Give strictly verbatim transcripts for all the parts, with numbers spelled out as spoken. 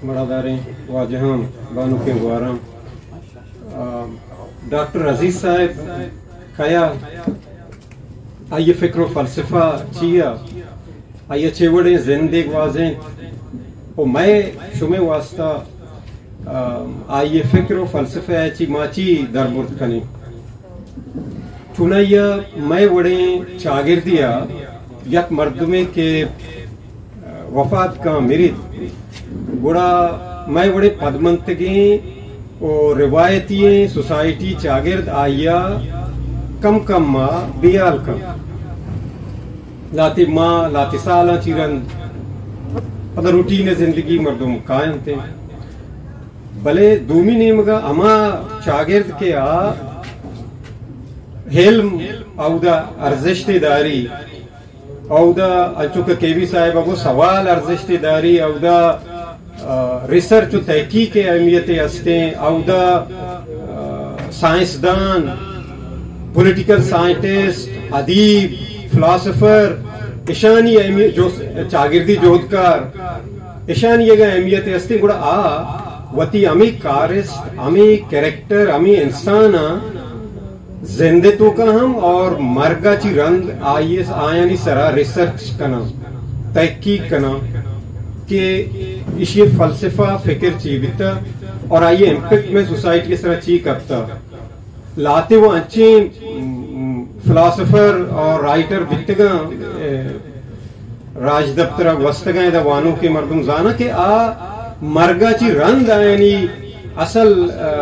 बरादारें वाजहां बानू के गुआराम डॉक्टर अजीज साहब खया आइए फ़िक्र फ़लसफ़ा चिया आइए चेवड़े जिंदगी वाजें ओ मैं शुमे वास्ता आइए फ़िक्र फ़लसफ़ा ची माची दरबुर्द कनी चुनाया मैं वड़े चागिर्दिया यक मर्दमे के वफात का मेरित गुड़ा मैं बड़े पदमंतगे और रिवायती सोसाइटी चागिर्द आया कम कम मा बियाल कम लाती माँ लाती साला चिरन पद रूटीन जिंदगी मर्दम कायम थे भले दूमी नेमगा अमा चागिर्द के आ हेल्म औदा अर्जिश्तेदारी औदा अचुक केवी साहिब वो सवाल अर्जिश्तेदारी औदा रिसर्च तहकीक के अहमियत हस्ते औदा साइंसदान पॉलिटिकल साइंटिस्ट अदीब फिलोसोफर ईशानी अहमियत जो चागिर्दी जोधकार ईशानी ये अहमियत हस्ते गुड़ा आ वती अमी कारिस्ट अमी कैरेक्टर अमी इंसान जिंदतों का हम और मरगा ची रंग आईएस आयानी सरा रिसर्च करना तहकीक करना के इसे फलसफा फिक्र ची बिता और आइए इम्पैक्ट में सोसाइटी की तरह ची करता लाते वो अच्छे फिलोसोफर और राइटर बितगा राज दफ्तर वस्तगा दवानों के मर्दम जाना के आ मरगा ची रंग आयानी असल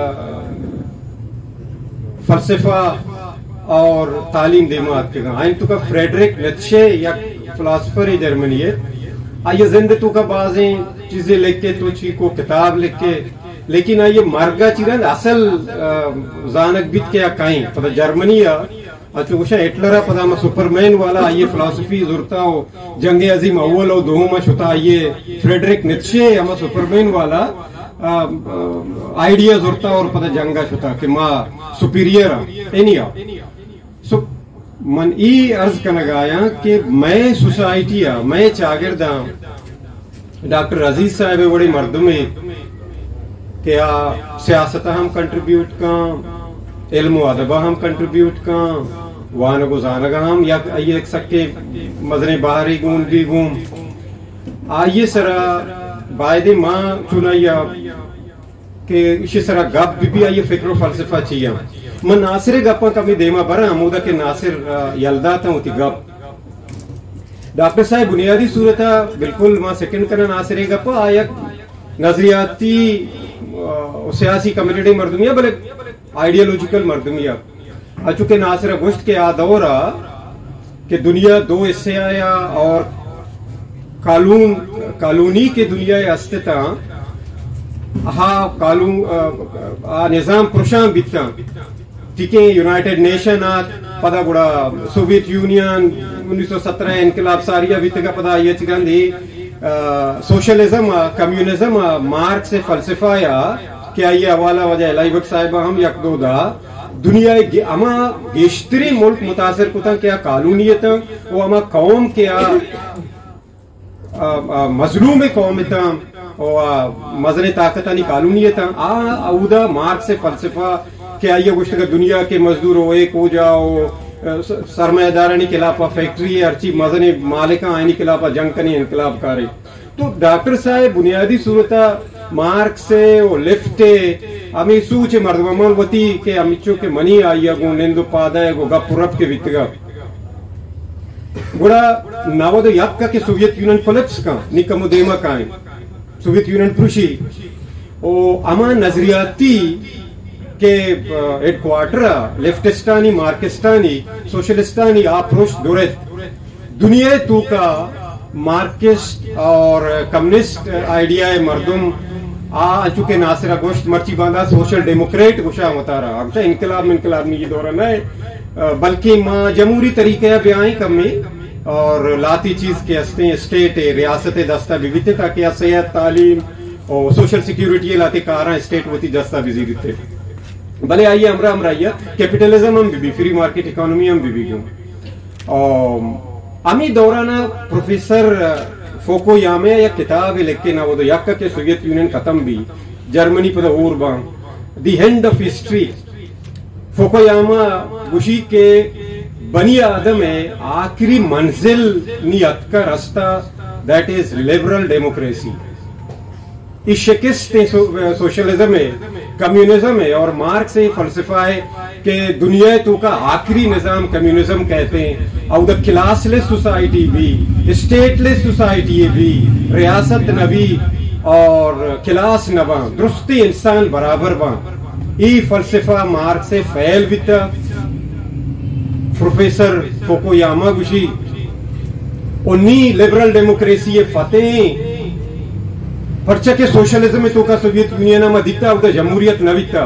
फलसफा और तालीम देमात के आइन तो का फ्रेडरिक नीत्शे या फिलोसोफर ही जर्मनी है आइए जिंदगी का बाजें चीजें लिख के तो ची को किताब लिख के लेकिन आइए मरगा चिरंद असल जानक बित के काई पता जर्मनी या अच्छा कुछ हिटलर पता मैं सुपरमैन वाला आइए फिलोसफी जुरता हो जंगे अजीम अव्वल हो दो में छुता आइए फ्रेडरिक नीत्शे हम सुपरमैन वाला आइडिया जुरता और पता जंगा छुता कि माँ सुपीरियर एनिया सो मन ई अर्ज करना गाया कि मैं सोसाइटी आ मैं चागिरदा डॉक्टर अजीज साहब बड़े मर्द में क्या सियासत हम कंट्रीब्यूट का इल्म अदबा हम कंट्रीब्यूट का वान गुजानगा हम या ये एक सके मजरे बाहरी गून भी गूम आइए सरा बायदे माँ चुनाया के इसी सरा गप भी भी आइए फिक्र फलसफा चाहिए मन नासिर गप्पा कभी देमा बरा अमूदा के नासिर यलदा था उती गप डॉक्टर साहब बुनियादी सूरत बिल्कुल माँ सेकंड करना नासिर गप्पा आया नजरियाती सियासी कम्युनिटी मर्दमिया भले आइडियोलॉजिकल मर्दमिया अचुके नासिर गुश्त के आदौरा के दुनिया दो हिस्से आया और कानून कानूनी के दुनिया अस्तित्व हा कानून निजाम पुरुषां बिता ठीक है यूनाइटेड नेशन पदा गुड़ा सोवियत यूनियन उन्नीस सौ सत्रह इनकलाब सारिया बिता पदा ये चिकंदी सोशलिज्म कम्युनिज्म मार्क्स से फलसफा या क्या ये हवाला वजह लाइबक साहिब हम यक दो दा दुनिया अमा गेश्तरी मुल्क मुतासर कुता क्या कानूनियत वो अमा कौम क्या मजलूम कौम और मजरे ताकतानी कानूनियत आ औदा मार्क्स से फलसफा क्या ये गुश्त का दुनिया के मजदूर हो एक हो जाओ सरमायादारानी के खिलाफ फैक्ट्री अर्ची मजने मालिका आईनी के खिलाफ जंग कनी इनकलाब करे तो डॉक्टर साहब बुनियादी सूरत मार्क्स से वो लिफ्ट अमी सूचे मर्दमल वती के अमिचो के मनी आइया गो निंदु पादा गो गपुरप के वितगा गुड़ा नवद याक्का के सोवियत यूनियन कोलैप्स का निकमुदेमा का सोवियत यूनियन पुरुषी ओ अमा नजरियाती के हेडक्वार्टर लेफ्टिस्टानी मार्किस्टानी सोशलिस्टानी अप्रोच दुरे दुनिया तो का मार्किस्ट और कम्युनिस्ट आइडिया मर्दुम आ चुके नासिरा गोश्त मर्ची बांधा सोशल डेमोक्रेट गुशा होता रहा अब इनकलाब इनकलाब में ये दौरान है बल्कि माँ जमहूरी तरीके ब्याई कमी और लाती चीज के हस्ते स्टेट रियासत दस्ता विविधता क्या सेहत तालीम और सोशल सिक्योरिटी लाती कारा स्टेट होती दस्ता बिजी थे भले आइए हमरा हमरा आइए कैपिटलिज्म हम भी फ्री मार्केट इकोनॉमी हम भी और अमी दौराना प्रोफेसर फोकोयामा या किताब लिखे ना वो तो यक्का के सोवियत यूनियन खत्म भी जर्मनी पर और बां the end of history Fukuyama गुशी के बनी आदम है आखिरी मंजिल नियत का रास्ता दैट इज लिबरल डेमोक्रेसी। इस शिकस्त सोशलिज्म है, कम्युनिज्म है और मार्क्स से फलसफा है कि दुनिया तो का आखिरी निजाम कम्युनिज्म कहते हैं और द क्लासलेस सोसाइटी भी, स्टेटलेस सोसाइटी भी, रियासत नबी और क्लास नबा दुरुस्ती इंसान बराबर बा। ई फलसफा मार्क्स से फैल बिता प्रोफेसर फोकोयामा गुशी उन्नी लिबरल डेमोक्रेसी फतेह पर्चा के सोशलिज्म में तो का सोवियत यूनियन में दिखता उधर जमहूरियत नविता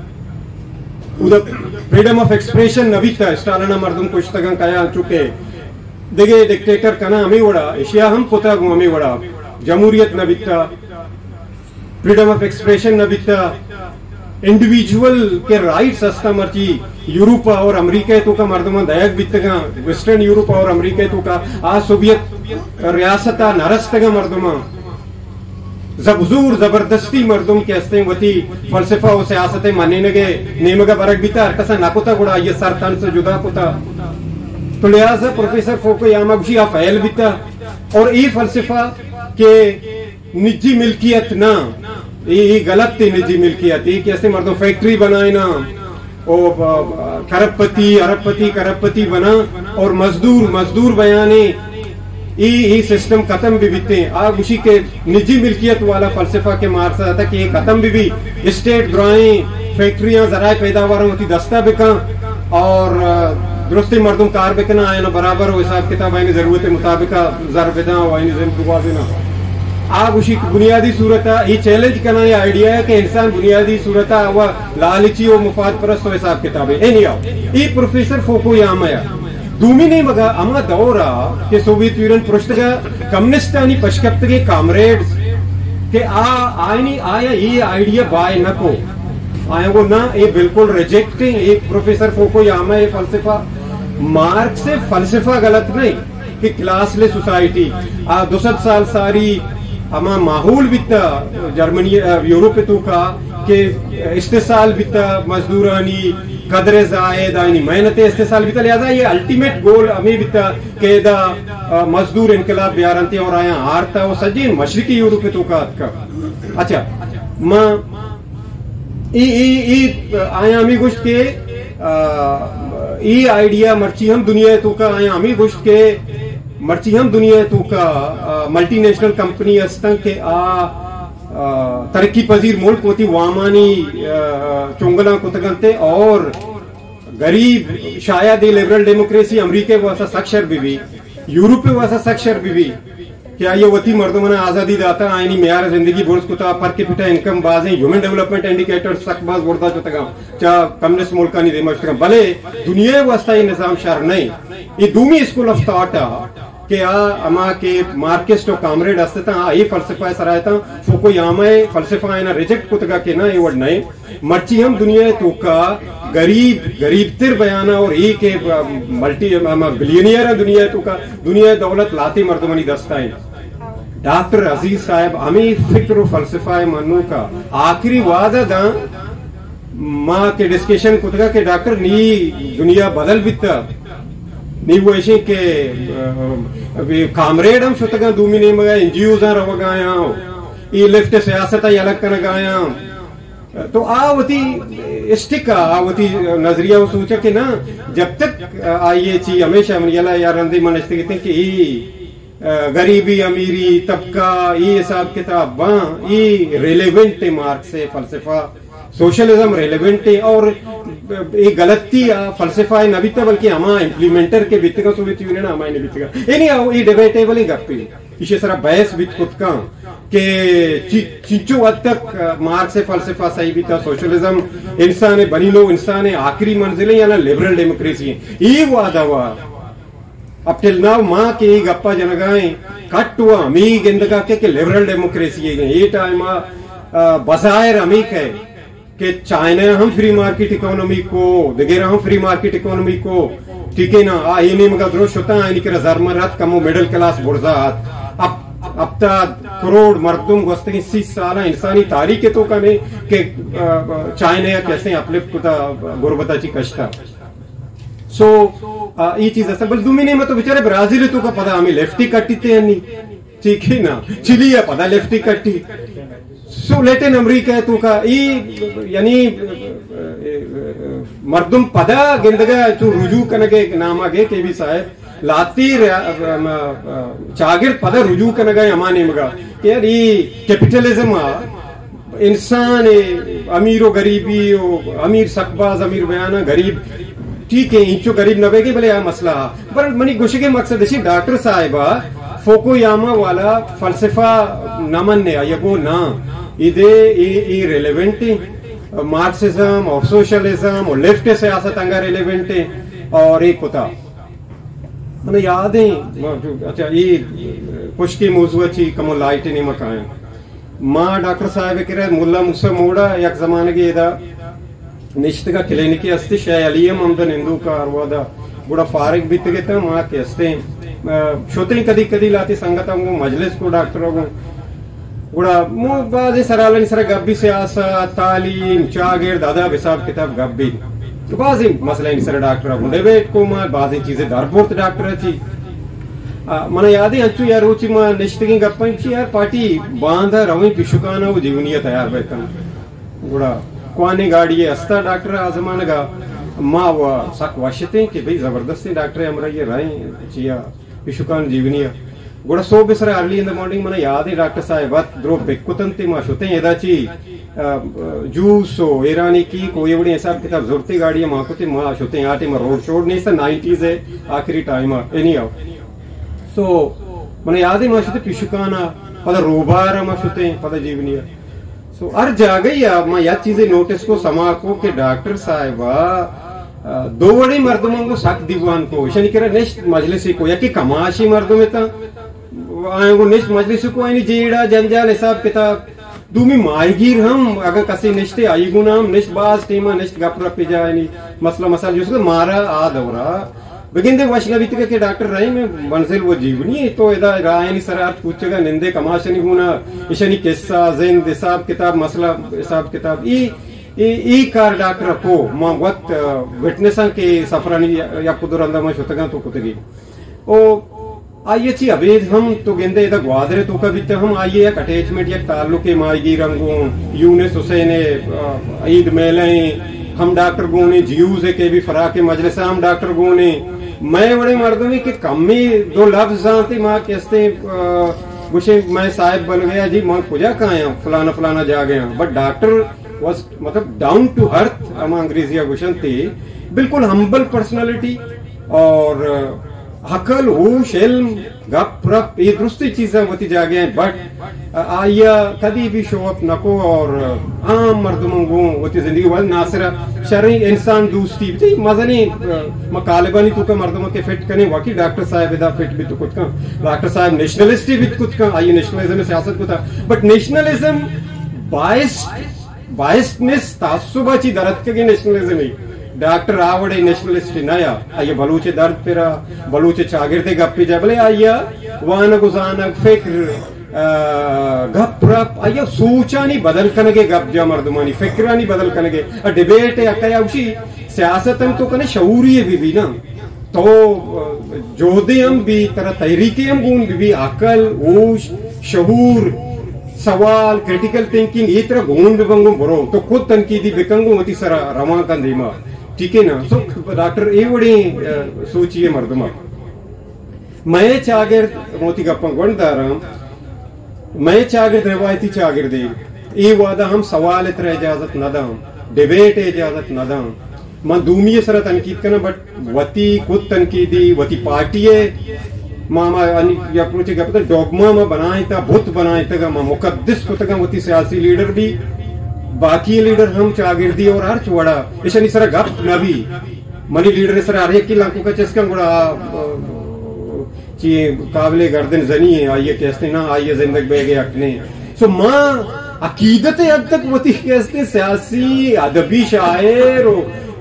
उधर फ्रीडम ऑफ एक्सप्रेशन नविता स्टालिन मर्दम कुछ तक कया चुके देखे डिक्टेटर कना हमें वड़ा एशिया हम पोता गु हमें वड़ा जमहूरियत नविता फ्रीडम ऑफ एक्सप्रेशन नविता इंडिविजुअल के राइट्स अस्ता मर्ची यूरोप और अमेरिका तो का मर्दमा दयाक बितगा वेस्टर्न यूरोप और अमेरिका तो का आ सोवियत रियासता नरस्तगा मर्दमा जबजूर जबरदस्ती मर्दुम के हस्ते वती फलसफा और सियासत माने नगे नेमगा बरक बिता कसा नाकुता गुड़ा ये सरतान से जुदा कुता तो लिहाजा प्रोफेसर फोकोयामा भी फैल बिता और ये फलसफा के निजी मिल्कियत ना ये गलत थी निजी मिल्कियत ये कैसे मर्दों फैक्ट्री बनाए ना और खरबपति अरबपति करबपति बना और मजदूर मजदूर बयाने ये सिस्टम खत्म भी बीते आग उसी के निजी मिल्कियत वाला फलसफा के मार से था कि ये खत्म भी भी स्टेट ग्राएं फैक्ट्रियां जराए पैदावार होती दस्ता बिका और दुरुस्ती मर्दुम कार बिकना आए ना बराबर हो हिसाब किताब आए जरूरत मुताबिक जर बिना देना आग उसी बुनियादी सूरत ये चैलेंज करना ये आइडिया है कि इंसान बुनियादी सूरत वह लालची और मुफाद परस्त हो हिसाब किताब है नहीं आओ ये प्रोफेसर फोकोयामा दूमी नहीं मगा अमा दौरा के सोवियत यूनियन पृष्ठगा कम्युनिस्ट आणि पश्कप्त के कामरेड्स के आ आयनी आया ये आइडिया बाय न को आया वो ना ये बिल्कुल रिजेक्टिंग एक प्रोफेसर फोकोयामा ये फलसफा मार्क्स से फलसफा गलत नहीं कि क्लासलेस सोसाइटी आ दो सौ साल सारी अमा माहौल बिता जर्मनी यूरोप तो का के इस्तेसाल बिता मजदूरानी कदरे जायद आनी मेहनते इस्तेसाल बिता लिहाजा ये अल्टीमेट गोल हमें बिता के दा मजदूर इनकलाब बियारंती और आया हारता वो सजी मशरिकी यूरोप तो का अच्छा मां ई ई ई आया हमें गुश्त के ई आइडिया मर्ची हम दुनिया तो का आया हमें गुश्त के मर्ची हम दुनिया तो का मल्टीनेशनल कंपनी अस्तं के आ तरक्की पजीर मुल्क होती वामानी चोंगला कुतगंते और गरीब शायद लिबरल डेमोक्रेसी अमेरिका वैसा सक्षर भी भी यूरोप वैसा सक्षर भी भी क्या ये वती मर्दों में आजादी दाता आईनी मेयार जिंदगी बोर्स कुता पर कैपिटा इनकम बाजें ह्यूमन डेवलपमेंट इंडिकेटर सकबाज बोर्दा चुतगा चा कम्युनिस्ट मुल्का नहीं देमचतगा भले दुनिया वस्ता ये निजाम शर नहीं ये दूमी स्कूल ऑफ थॉट के आ अमा के मार्क्सिस्ट और कामरेड अस्ता आ ये फलसफा सरायता फोकोयामा फलसफा है ना रिजेक्ट कुतगा के ना ये वर्ड नहीं मर्ची हम दुनिया तो का गरीब गरीब तिर बयाना और एक के मल्टी बिलियनियर दुनिया तो का दुनिया दौलत लाती मर्दमनी दस्ता है डॉक्टर अजीज साहब हमें फिक्र फलसफा मनु का आखिरी वादा दा माँ के डिस्कशन कुतगा के डॉक्टर नी दुनिया बदल बिता नी वो ऐसे के कामरेड हम शुतगा दूमी नहीं मगा एनजीओ जार वगाया ये लिफ्ट सियासत अलग कर गाया तो आवती स्टिक आवती नजरिया सोचा कि ना जब तक आइए ची हमेशा यला यार अंदे मन कहते कि गरीबी अमीरी तबका ये हिसाब किताब वहाँ ये रेलेवेंट है मार्क्स से फलसफा सोशलिज्म रेलेवेंट है और ये गलती फलसफा है न बीता बल्कि हमा इम्प्लीमेंटर के बीतेगा सोवियत यूनियन हमारे नहीं बीतेगा ये नहीं आओ ये डिबेटेबल ही गप्पी इसे सारा बहस बीत खुद का के चिंचो हद तक मार्क्स से फलसफा सही बीता सोशलिज्म इंसान है बनी लो इंसान है आखिरी मंजिल है या ना लिबरल डेमोक्रेसी है ये वो आधा हुआ अब टिल नाउ माँ के गप्पा जनगाएं कट हुआ मी गिंदगा के, के लिबरल डेमोक्रेसी है ये टाइम बजायर अमीक है कि चाइना हम फ्री मार्केट इकोनॉमी को दगेरा हम फ्री मार्केट इकोनॉमी को ठीक है ना आ ये नहीं मगर द्रोश होता है इनके रजार मरात कमो मिडिल क्लास बुर्जा अब अपता करोड़ मर्दुम गस्तगी सी साला इंसानी तारीख तो कने के चाइना या कैसे अपलिफ्ट कुता गुरबताची कष्टा सो ई चीज असं बल दुमिने में तो बेचारे ब्राजील तो का पता हमें लेफ्टी कट्टी नहीं ठीक है ना चिली है पता लेफ्टी कट्टी सो लैटिन अमेरिका तो का ई यानी मर्दुम पदा गिंदगा जो रुजू कनगे नाम आगे के भी साहब लाती चागिर पद रुजू कनगा अमाने मगा यार ये कैपिटलिज्म इंसान अमीरो गरीबी अमीर सकबाज अमीर बयाना गरीब ठीक है इंचो गरीब नबे के भले मसला पर मनी गुश के मकसद है डॉक्टर साहिबा फोकुयामा वाला फलसफा नमन ने यगो ना इदे ई रेलेवेंट मार्क्सिज्म और सोशलिज्म और लेफ्ट सियासत अंगा रेलेवेंट और एक होता मैंने याद है अच्छा ये कुछ की मौजूद अच्छी कमो लाइट नहीं मकाएं माँ डॉक्टर साहब के रहे मुल्ला मुस्सा मोड़ा एक जमाने की इधर निश्चित का क्लिनिक अस्ति शायद अलियम आमदन हिंदू का अरवादा बुरा फारिग बीत गए थे माँ के अस्ते शोतनी कदी कदी लाती संगत हमको मजलिस को डॉक्टरों को बुरा मुँह बाज़ सरालन सर गब्बी सियासा तालीम चागिर दादा बिसाब किताब गब्बी तो बाज़ी मसला इन सर डॉक्टर अब डेबेट को मार बाज़ी चीज़ें दरबोर्त डॉक्टर थी मना याद है अच्छु यार रोची माँ निश्चित गप्पा यार पार्टी बांधा रवि पिशुकाना वो जीवनीय तैयार बैठा बुरा क्वानी गाड़ी अस्ता डॉक्टर आजमान का माँ वो सक वाशते कि भाई जबरदस्ती डॉक्टर हमारा ये रहे चिया पिशुकान जीवनीय गुड़ा सो बिसर अर्ली इन द मॉर्निंग मना याद है डॉक्टर साहब बात द्रो बेकुतंती माँ शोते यदाची जूस हो ईरानी की कोई बड़ी ऐसा किताब जोरती गाड़ी माँ को माँ शोते आटे माँ रोड शोड नहीं सा नाइंटीज़ है आखिरी टाइम एनी आओ सो मना याद है माँ शोते पिशुकाना पता रोबार माँ शोते पता जीवनीय सो अर जा गई अब मैं यह चीजें नोटिस को समा को के डॉक्टर साहिबा दो बड़े मर्दों को सक दीवान को इशा नहीं कह रहा नेक्स्ट मजलिस को या कि कमाशी मर्दों में था आए को नेक्स्ट मजलिस को आई नहीं जेड़ा जंजाल हिसाब किताब दूमी मायगीर हम अगर कसी निश्ते आई गुनाम निश्त बाज टीमा निश्त गपरा पिजा नहीं मसला मसाला जिसको मारा आ दौरा बगिंदे वैष्णवित के डॉक्टर रहे में मंजिल वो जीवनी तो इदा रायनी सरार पूछेगा निंदे कमाशनी होना इशनी किस्सा जिंद हिसाब किताब मसला हिसाब किताब ई ई ई कार डॉक्टर को मां वक्त विटनेसन के सफरानी या कुदर अंदर में शुतगा तो कुतगी ओ आइए ची अभी हम तो गेंदे इधर ग्वादरे तो कभी तो हम आइए एक अटैचमेंट या ताल्लुक के मायगी रंगों यूनिस हुसैन ईद मेले हम डॉक्टर गोने जियूज है के भी फरा के मजलिस हम डॉक्टर गोने मैं बड़े मर्दों में कि कमी दो लफ्ज जानते माँ कैसे गुशे मैं साहिब बन गया जी मैं पूजा कहाँ आया फलाना फलाना जा गया बट डॉक्टर वाज मतलब डाउन टू अर्थ हम अंग्रेजी गुशन थी बिल्कुल हम्बल पर्सनालिटी और हकल होश इल्म गप रप ये दुरुस्ती चीजें होती जा गए बट आया कभी भी शो अप नको और आम मर्दों को होती जिंदगी वाल नासरा शरई इंसान दोस्ती थी मजनी मकालबानी तो का मर्दों के फिट करने वाकई डॉक्टर साहब इधर फिट भी तो कुछ का डॉक्टर साहब नेशनलिस्ट भी कुछ का आइए नेशनलिज्म सियासत को था बट नेशनलिज्म बाइस्ड बाइस्डनेस तासुबाची दरद के नेशनलिज्म ही डॉक्टर आवड़े नेशनलिस्ट नया आइए बलूचे दर्द पेरा बलूचे चागिरते गप्पी जाए भले आइया वान गुजानक फिक्र गप रप आइया सोचा नहीं बदल करने के गप जा मर्दमानी फिक्रा नहीं बदल करने के डिबेट है अकया उसी सियासत हम तो कने शऊरी है भी भी ना तो जोधे हम भी तरह तहरीके हम गुण भी, भी अकल होश शहूर सवाल क्रिटिकल थिंकिंग ये तरह गुण भी बंगो बरो तो खुद तनकीदी बिकंगो होती सरा रमा का धीमा ठीक है ना सो डॉक्टर ये बड़ी सोचिए मर्दमा मैं चागिर मोती गप्पा गुणदाराम मैं चागिर रिवायती चागिर दे ये वादा हम सवाल इतना इजाजत न दाम डिबेट इजाजत न दाम मैं दूमिये सरा तनकीद करना बट वती खुद तनकीदी वती पार्टी मामा या पूछे क्या पता डॉगमा में बनाए था बुत बनाए था मां मुकद्दस को तक वती सियासी लीडर भी बाकी लीडर हम चागिरदी और हर चुवड़ा ऐसा नहीं सरा गप न भी मनी लीडर ने सरा हर एक की लाखों का चस्का गुड़ा ची काबिले गर्दन जनी है आइए कैसे ना आइए जिंदगी बेगे अकने सो माँ अकीदत अब तक वती कैसे सियासी अदबी शायर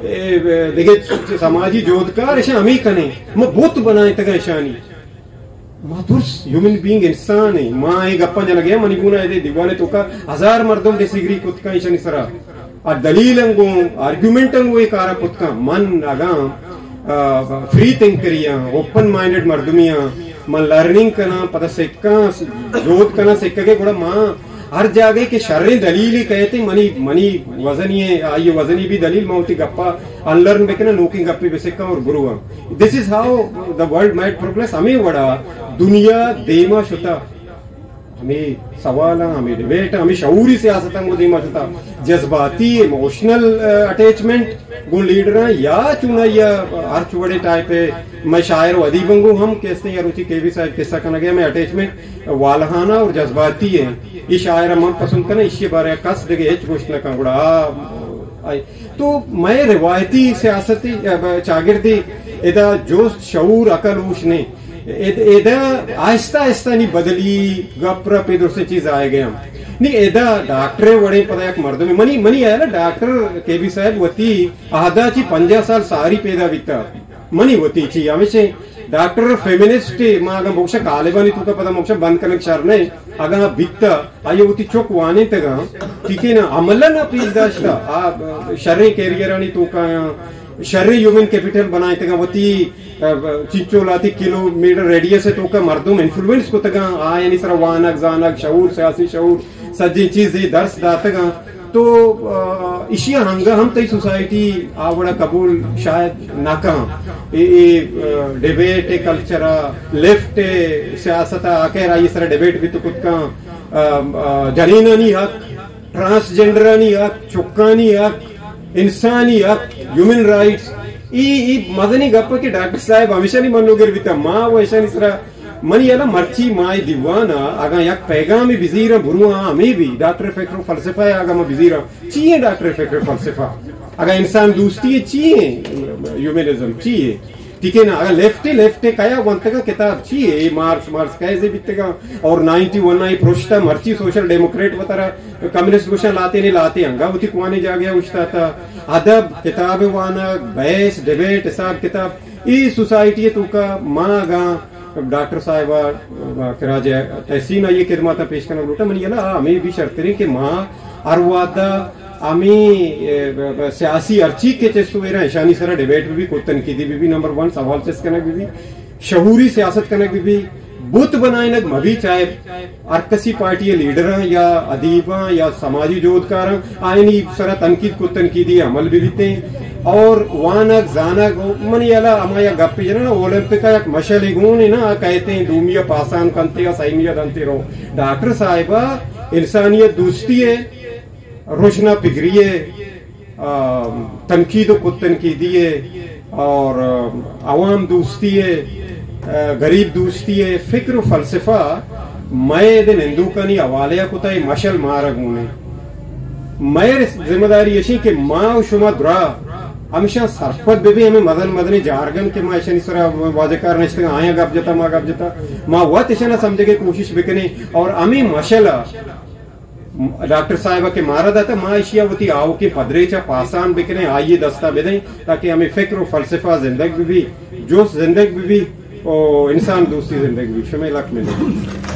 देखिए समाजी जोधकार ऐसे हम ही कने मैं बुत बनाए तक ऐसा नहीं मातुर्स ह्यूमन बीइंग इंसान है मां एक गप्पा जन गया मनिगुना दे दीवाने तो का हजार मर्दों डिसएग्री कुत का ईशा निसरा आ दलील अंगो आर्गुमेंट अंगो एक आरा कुत का मन आगा फ्री थिंकरिया ओपन माइंडेड मर्दुमिया मन लर्निंग करना पता सिक्का जोत करना सिक्का के गुड़ा मां हर जगह के शर्रे दलील ही कहते मनी मनी वजनी है आइए वजनी भी दलील मौती गप्पा अनलर्न बेकना नोकिंग गप्पे बेसिका और गुरुआ this is how the world might progress हमें वड़ा दुनिया देमा शुता हमें सवाल हमें डिबेट हमें शऊरी सियासत को देमा शुता जज्बाती इमोशनल अटैचमेंट गुण लीडर या चुना या हर चुवड़े टाइप है मैं शायर व अदीबंगू हम कहते हैं रुचि के भी साहब किस्सा करना गया मैं अटैचमेंट वालहाना और जज्बाती है ये शायर हम पसंद करना इसके बारे में कस देगे एच घोषणा का गुड़ा तो मैं रिवायती सियासती चागिर्दी इदा जोश शऊर अकल उश ने इदा आहिस्ता आहिस्ता नहीं बदली गप्र पे दूसरी चीज आए गए हम नहीं एदा डॉक्टर वड़े पता एक मर्दों में मनी मनी आया ना डॉक्टर के भी साहब वती आधा ची पंजा साल सारी पैदा बिता मनी वती ची हमेशा डॉक्टर फेमिनिस्ट मागा मोक्ष कालेबानी तुका पता मोक्ष बंद करने शरणे अगा बित्ता आये वती चोक वाने तगा ठीक है ना अमला ना प्लीज दाश्ता आ शर्रे कैरियर आनी तुका शर्रे ह्यूमन कैपिटल बनाए तगा वती चिच्चो लाती किलोमीटर रेडियस है तुका मर्दों इन्फ्लुएंस को तगा आये नहीं सरा वानक जानक शऊर सियासी शऊर सज्जी चीज दर्श दातगा तो इशिया हंगा हम तई सोसाइटी आवड़ा कबूल शायद नाका ये डिबेट कल्चर लेफ्ट सियासत आके राई सर डिबेट भी तो कुछ का जनीना नहीं हक ट्रांसजेंडर नहीं हक चुक्का नहीं हक इंसानी हक ह्यूमन राइट्स ई ई मदनी गप्प के डॉक्टर साहब हमेशा नहीं मनोगर बिता माँ वैसा नहीं सरा मनी याला मर्ची माय दीवाना आगा यक पैगामी बिजीरा बुरुआ हमें भी डॉक्टर फैक्टर फलसफा है आगा मैं बिजीरा चाहिए डॉक्टर फैक्टर फलसफा अगर इंसान दोस्ती है चाहिए ह्यूमनिज्म चाहिए ठीक है ना अगर लेफ्ट लेफ्ट कया बनते का किताब चाहिए मार्क्स मार्क्स कैसे बीतते का और नाइन्टी वन आई प्रोस्टा मर्ची सोशल डेमोक्रेट बता कम्युनिस्ट घोषणा लाते नहीं लाते अंगा उठी कुआने जा गया उछता था अदब किताब वाना बहस डिबेट हिसाब किताब ई सोसाइटी तो का माँ गा डॉक्टर साहिबा खराज तहसीन ये खिदमत पेश करना लूटा मन ये ना हमें भी शर्त रही कि माँ अरवादा हमें सियासी अर्ची के चेस्तु वेरा ईशानी सरा डिबेट भी को तनकीदी भी, भी नंबर वन सवाल चेस करने भी, भी शहूरी सियासत करने भी, भी बुत बनाए नग मभी चाहे अर्कसी पार्टी लीडर या अदीबा या समाजी जोधकार आयनी सरा तनकीद को तनकीदी अमल भी बीते और वानक जानक मन याला अमाया गप्पी जना ओलंपिक का एक मशल गुण ना कहते हैं दूमिया पासान कंते या साइमिया दंते रहो डॉक्टर साहिबा इंसानियत दोस्ती है रोशना पिगरिए तनकीद को तनकीदी है और आवाम दोस्ती है गरीब दोस्ती है फिक्र फलसफा मैं दिन हिंदू का नहीं हवाले कुता मशल मारा गुणे मैं जिम्मेदारी यशी के माँ शुमा दुरा हमेशा सरपत बेबी हमें मदन मदनी जारगन के माँ ऐसा नहीं सरा वाजेकार नहीं आया गप जता माँ गप जता माँ वह ऐसा ना समझे के कोशिश बिकने और अमी मशला डॉक्टर साहिबा के मारा दाता माँ इशियावती आओ के पदरेचा पासान बिकने आइए दस्ता बेदें ताकि हमें फिक्र फलसफा जिंदगी भी जो जिंदगी भी और इंसान दोस्ती जिंदगी भी शमे लाख मिले।